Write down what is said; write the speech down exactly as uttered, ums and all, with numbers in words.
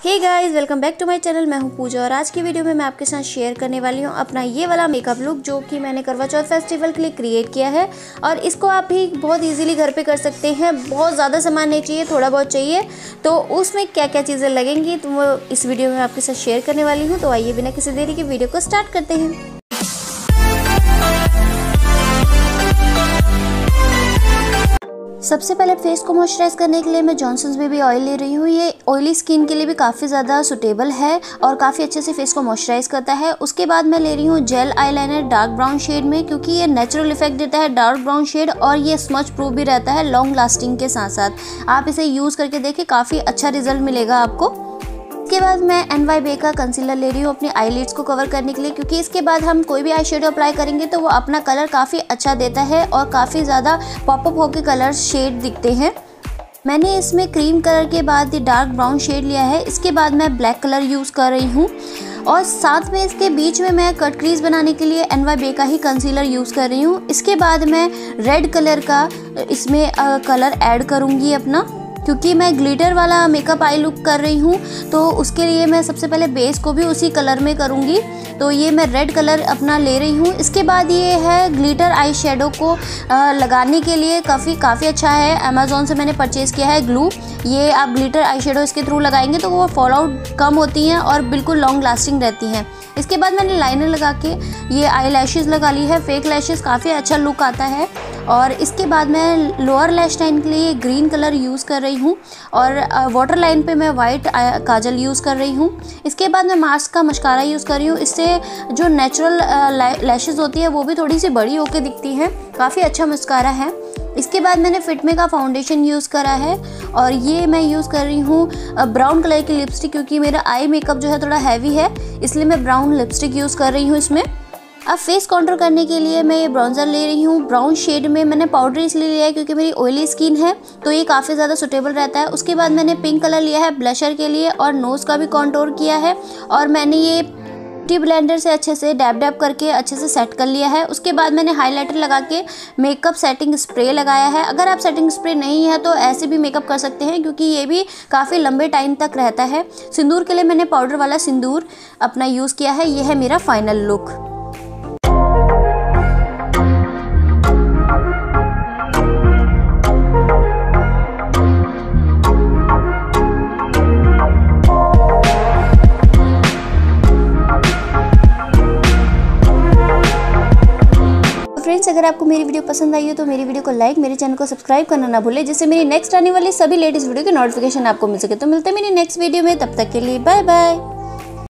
Hey guys, welcome back to my channel. मैं हूं पूजा और आज की वीडियो में मैं आपके साथ शेयर करने वाली हूं अपना ये वाला मेकअप लुक जो कि मैंने करवा चौथ फेस्टिवल के लिए क्रिएट किया है। और इसको आप भी बहुत इजीली घर पे कर सकते हैं। बहुत ज़्यादा सामान नहीं चाहिए, थोड़ा बहुत चाहिए। तो उसमें क्या क्या चीज़ें लगेंगी तो वो इस वीडियो में आपके साथ शेयर करने वाली हूँ। तो आइए बिना किसी देरी के वीडियो को स्टार्ट करते हैं। सबसे पहले फेस को मॉइस्चराइज करने के लिए मैं जॉनसन्स बेबी ऑयल ले रही हूँ। ये ऑयली स्किन के लिए भी काफ़ी ज़्यादा सुटेबल है और काफ़ी अच्छे से फेस को मॉइस्चराइज करता है। उसके बाद मैं ले रही हूँ gel eyeliner dark brown shade में, क्योंकि ये नेचुरल इफेक्ट देता है डार्क ब्राउन शेड और ये स्मच प्रूफ भी रहता है लॉन्ग लास्टिंग के साथ साथ। आप इसे यूज़ करके देखिए, काफ़ी अच्छा रिजल्ट मिलेगा आपको। इसके बाद मैं एन वाई बे का कंसीलर ले रही हूँ अपनी आईलिड्स को कवर करने के लिए, क्योंकि इसके बाद हम कोई भी आई शेडो अप्लाई करेंगे तो वो अपना कलर काफ़ी अच्छा देता है और काफ़ी ज़्यादा पॉपअप होकर कलर शेड दिखते हैं। मैंने इसमें क्रीम कलर के बाद ये डार्क ब्राउन शेड लिया है। इसके बाद मैं ब्लैक कलर यूज़ कर रही हूँ और साथ में इसके बीच में मैं कट क्रीज बनाने के लिए एन वाई बे का ही कंसीलर यूज़ कर रही हूँ। इसके बाद मैं रेड कलर का इसमें कलर ऐड करूँगी अपना, क्योंकि मैं ग्लिटर वाला मेकअप आई लुक कर रही हूँ तो उसके लिए मैं सबसे पहले बेस को भी उसी कलर में करूँगी। तो ये मैं रेड कलर अपना ले रही हूँ। इसके बाद ये है ग्लिटर आई शेडो को लगाने के लिए काफ़ी काफ़ी अच्छा है। अमेज़ॉन से मैंने परचेज़ किया है ग्लू। ये आप ग्लिटर आई शेडो इसके थ्रू लगाएंगे तो वो फॉल आउट कम होती हैं और बिल्कुल लॉन्ग लास्टिंग रहती हैं। इसके बाद मैंने लाइनर लगा के ये आई लैशेज़ लगा ली है, फेक लैशेज़, काफ़ी अच्छा लुक आता है। और इसके बाद मैं लोअर लैश लाइन के लिए ग्रीन कलर यूज़ कर रही हूँ और वाटर लाइन पे मैं वाइट काजल यूज़ कर रही हूँ। इसके बाद मैं मास्क का मस्कारा यूज़ कर रही हूँ। इससे जो नेचुरल लैशेज़ होती है वो भी थोड़ी सी बड़ी होकर दिखती हैं। काफ़ी अच्छा मस्कारा है। इसके बाद मैंने फिटमे का फाउंडेशन यूज़ करा है और ये मैं यूज़ कर रही हूँ ब्राउन कलर की लिपस्टिक, क्योंकि मेरा आई मेकअप जो है थोड़ा हैवी है, इसलिए मैं ब्राउन लिपस्टिक यूज़ कर रही हूँ इसमें। अब फेस कॉन्टूर करने के लिए मैं ये ब्राउन्जर ले रही हूँ ब्राउन शेड में। मैंने पाउडर इसलिए लिया है क्योंकि मेरी ऑयली स्किन है तो ये काफ़ी ज़्यादा सुटेबल रहता है। उसके बाद मैंने पिंक कलर लिया है ब्लशर के लिए और नोज़ का भी कॉन्टूर किया है और मैंने ये ब्यूटी ब्लेंडर से अच्छे से डैब डैब करके अच्छे से सेट कर लिया है। उसके बाद मैंने हाइलाइटर लगा के मेकअप सेटिंग स्प्रे लगाया है। अगर आप सेटिंग स्प्रे नहीं है तो ऐसे भी मेकअप कर सकते हैं, क्योंकि ये भी काफ़ी लंबे टाइम तक रहता है। सिंदूर के लिए मैंने पाउडर वाला सिंदूर अपना यूज़ किया है। ये है मेरा फाइनल लुक। फ्रेंड्स, अगर आपको मेरी वीडियो पसंद आई हो तो मेरी वीडियो को लाइक, मेरे चैनल को सब्सक्राइब करना ना भूलें, जिससे मेरी नेक्स्ट आने वाली सभी लेटेस्ट वीडियो की नोटिफिकेशन आपको मिल सके। तो मिलते हैं मेरी नेक्स्ट वीडियो में, तब तक के लिए बाय बाय।